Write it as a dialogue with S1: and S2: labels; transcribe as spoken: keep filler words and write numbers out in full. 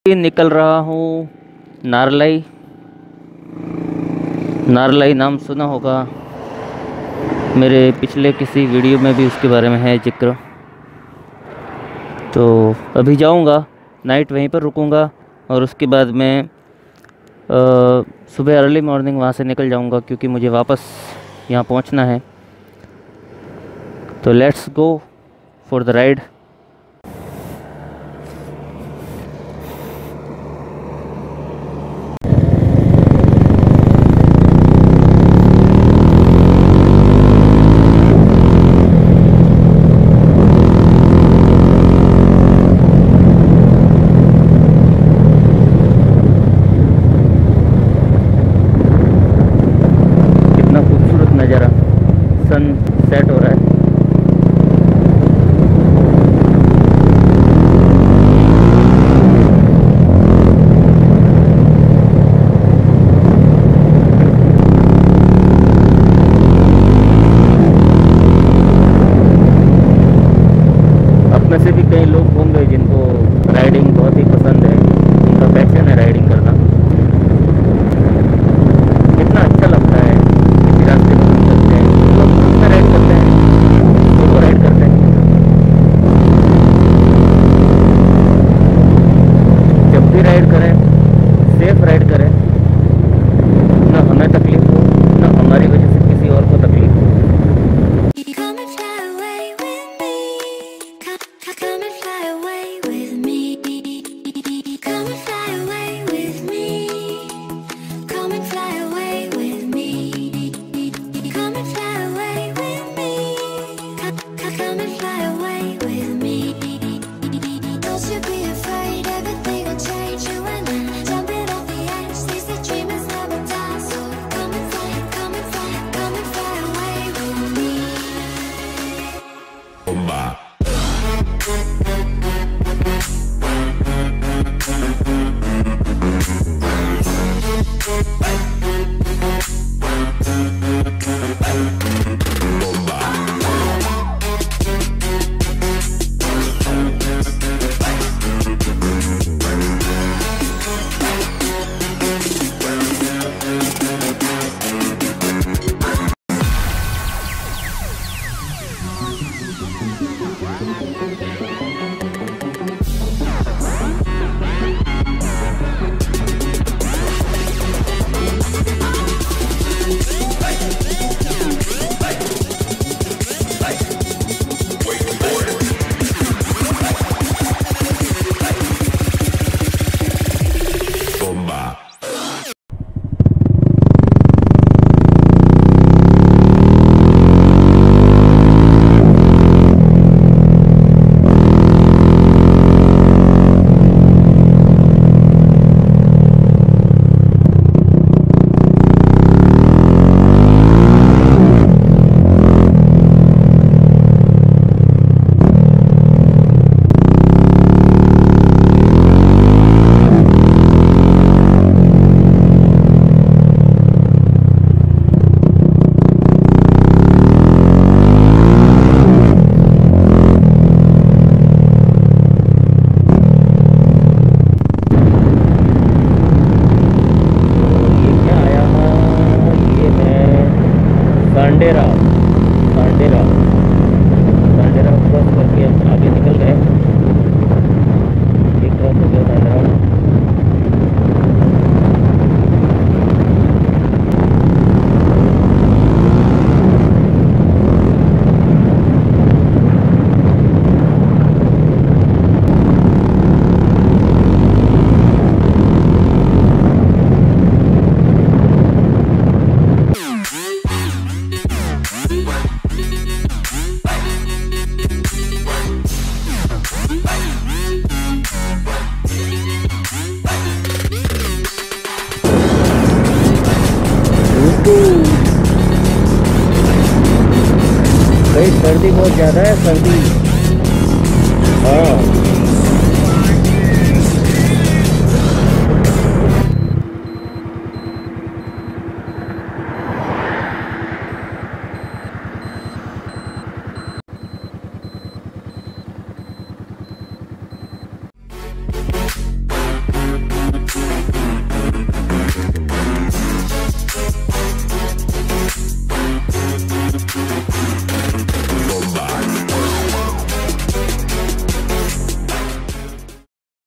S1: निकल रहा हूँ नारलाई। नारलाई नाम सुना होगा, मेरे पिछले किसी वीडियो में भी उसके बारे में है जिक्र। तो अभी जाऊँगा, नाइट वहीं पर रुकूँगा और उसके बाद मैं आ, सुबह अर्ली मॉर्निंग वहाँ से निकल जाऊँगा, क्योंकि मुझे वापस यहाँ पहुँचना है। तो let's go for the ride. नज़ारा, सन सेट हो रहा है। अपने से भी कई लोग होंगे जिनको राइडिंग बहुत ही पसंद है, उनका पैशन है राइडिंग करना। कितना अच्छा लगता है किसी रास्ते में घूम सकते हैं, लोग ग्रुप में राइड करते हैं, सोलो राइड करते हैं। जब भी राइड करें सेफ राइड करें, ना हमें तकलीफ हो ना हमारी वजह से किसी और को तकलीफ हो। सांडेरा सांडेरा सांडेरा क्रॉस करके हम आगे निकल गए। ये क्रॉस हो गया सांडेरा। भाई सर्दी बहुत ज़्यादा है, सर्दी। हाँ